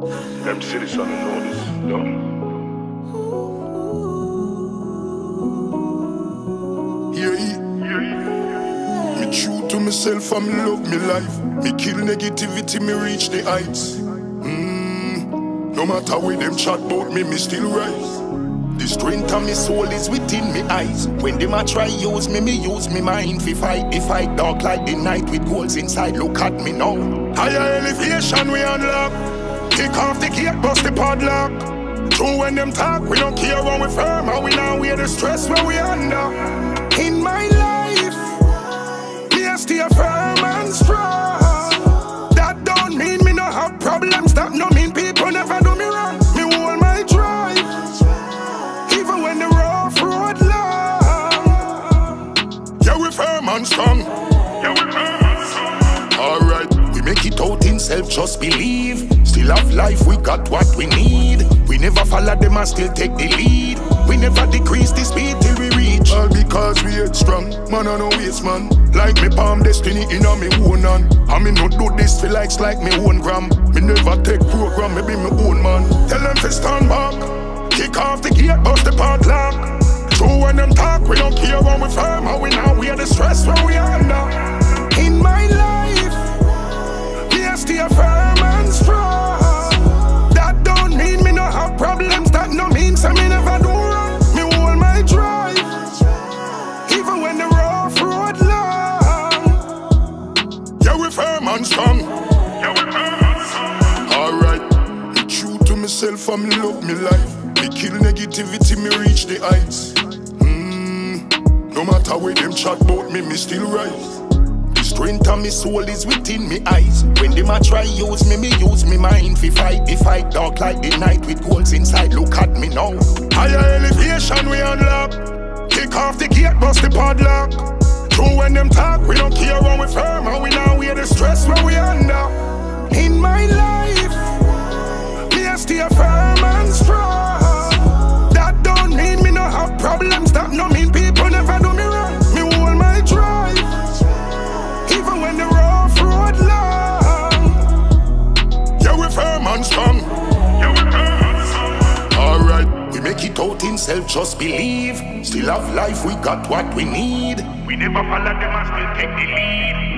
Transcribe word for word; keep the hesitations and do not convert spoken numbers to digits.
Them cities on the notice, no. Yeah, yeah. Me true to myself and me love me life. Me kill negativity, me reach the heights. Mm. No matter where them chat about me, me still rise. The strength of me soul is within me eyes. When them a try use me, me use me mind. Fi fight, the fight dark like the night with goals inside. Look at me now. Higher elevation we unlock. Kick off the gate, bust the padlock. True when them talk, we don't care when we firm. And we now wear the stress when we under. In my life, me I stay firm and strong. That don't mean me no have problems. That no mean people never do me wrong. Me hold my drive, even when the rough road long. Yeah, we firm and strong. Yeah, we firm and strong. Alright, we make it out in self, just believe. Still have life, we got what we need. We never follow them and still take the lead. We never decrease the speed till we reach. All because we head strong, man I no waste man. Like me palm destiny in a me own hand. And me no do this feel likes like me own gram. Me never take program, me be me own man. Tell them to stand back. Kick off the gate, bust the padlock. True when them talk, we don't care when we firm. And we now wear the stress when we under. In my life, me I stay firm and strong. That don't mean me no have problems. That no means I me never do wrong. Me hold my drive, even when the rough road long. Yeah, we firm and strong. Yeah, we firm and strong. Alright, me true to myself and me love me life. Me kill negativity, me reach the heights. Mm. No matter where them chat about me, me still rise. Strength of me soul is within me eyes. When them a try use me, me use me mind. Fi fight, the fight dark like the night with goals inside. Look at me now. Higher elevation we unlock. Kick off the gate, bust the padlock. True when them talk, we don't care when we firm. And we now wear the stress when we under. In my life, me I stay firm and strong. That don't mean me no have problems. That no mean people never do me wrong. Me hold my drive, even when the rough road long. Yeah, we firm and strong. Yeah, we firm and strong. Alright, we make it out in self, just believe. Still have life, we got what we need. We never follow them and still take the lead.